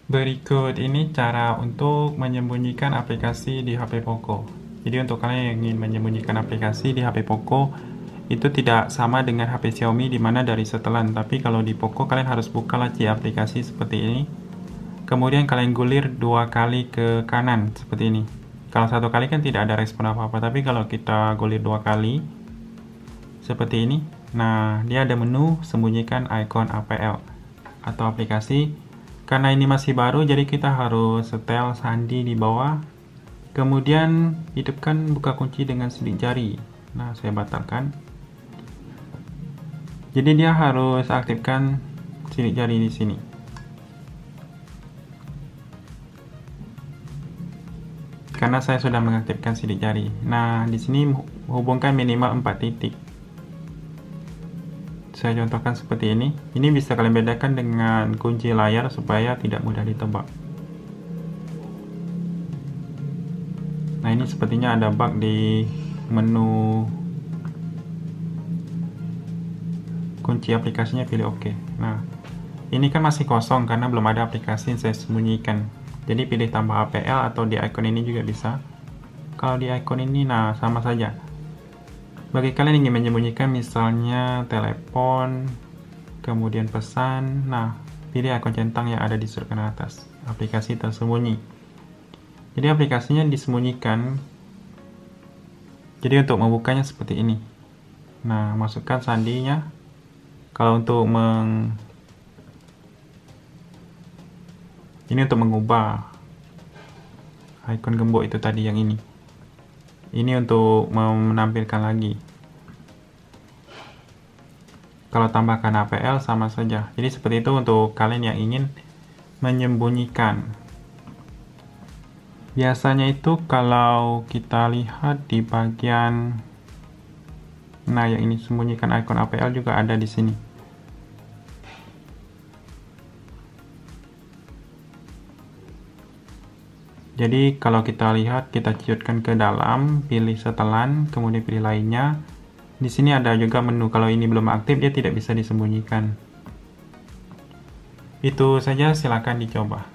Berikut ini cara untuk menyembunyikan aplikasi di HP Poco. Jadi untuk kalian yang ingin menyembunyikan aplikasi di HP Poco, itu tidak sama dengan HP Xiaomi di mana dari setelan, tapi kalau di Poco kalian harus buka laci aplikasi seperti ini. Kemudian kalian gulir 2 kali ke kanan seperti ini. Kalau 1 kali kan tidak ada respon apa-apa, tapi kalau kita gulir 2 kali seperti ini, nah dia ada menu sembunyikan icon APL atau aplikasi. Karena ini masih baru, jadi kita harus setel sandi di bawah. Kemudian hidupkan buka kunci dengan sidik jari. Nah, saya batalkan. Jadi dia harus aktifkan sidik jari di sini. Karena saya sudah mengaktifkan sidik jari. Nah, di sini hubungkan minimal 4 titik. Saya contohkan seperti ini. Ini bisa kalian bedakan dengan kunci layar supaya tidak mudah ditebak. Nah, ini sepertinya ada bug di menu kunci aplikasinya, pilih OK. Nah, ini kan masih kosong karena belum ada aplikasi yang saya sembunyikan. Jadi pilih tambah APL atau di icon ini juga bisa. Kalau di icon ini, nah sama saja. Bagi kalian yang ingin menyembunyikan misalnya telepon, kemudian pesan, nah pilih icon centang yang ada di sudut kanan atas, aplikasi tersembunyi. Jadi aplikasinya disembunyikan. Jadi untuk membukanya seperti ini. Nah, masukkan sandinya. Kalau untuk ini untuk mengubah icon gembok itu tadi yang ini. Ini untuk menampilkan lagi. Kalau tambahkan APL sama saja. Jadi seperti itu untuk kalian yang ingin menyembunyikan. Biasanya itu kalau kita lihat di bagian, nah yang ini sembunyikan icon APL juga ada di sini. Jadi kalau kita lihat, kita ciutkan ke dalam, pilih setelan, kemudian pilih lainnya. Di sini ada juga menu, kalau ini belum aktif dia tidak bisa disembunyikan. Itu saja, silakan dicoba.